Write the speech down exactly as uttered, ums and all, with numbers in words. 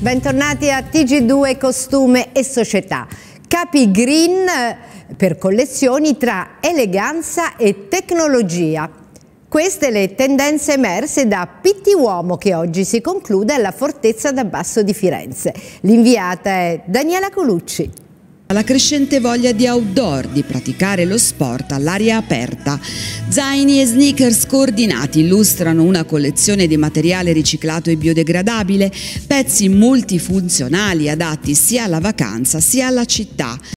Bentornati a T G due Costume e Società. Capi green per collezioni tra eleganza e tecnologia. Queste le tendenze emerse da Pitti Uomo, che oggi si conclude alla Fortezza d'Abbasso di Firenze. L'inviata è Daniela Colucci. La crescente voglia di outdoor, di praticare lo sport all'aria aperta. Zaini e sneakers coordinati illustrano una collezione di materiale riciclato e biodegradabile, pezzi multifunzionali adatti sia alla vacanza sia alla città.